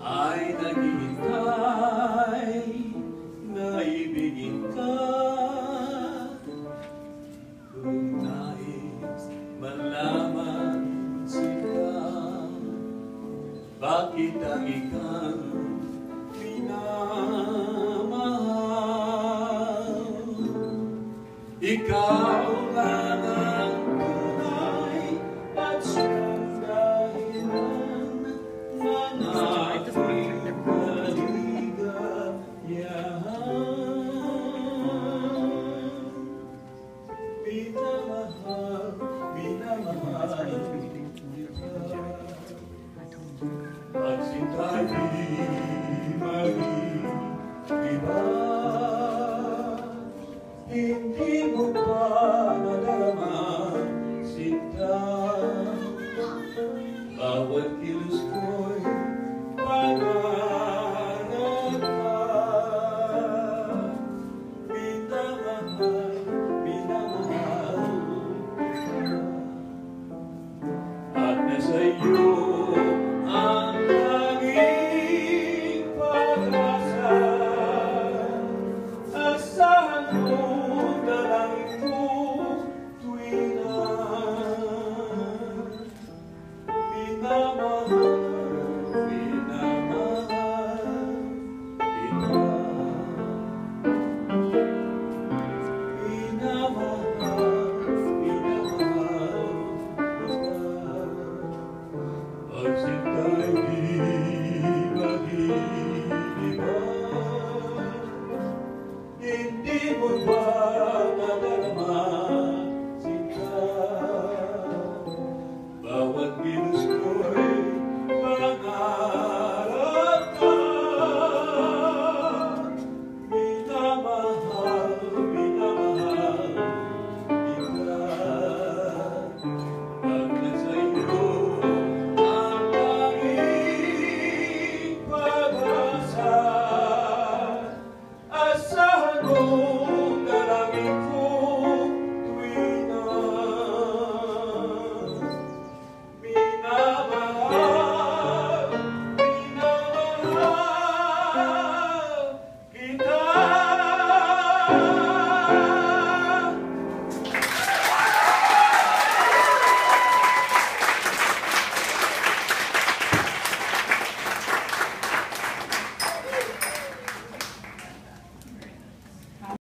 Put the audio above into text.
ay naghihintay na ibigin ka. Kung nais malaman sila, bakit ang ikang minamahal? Ikaw lang ang tunay at siyang dahilan ng aking kaligayahan. Minamahal, minamahal kita. Pag sinta'y maging iba,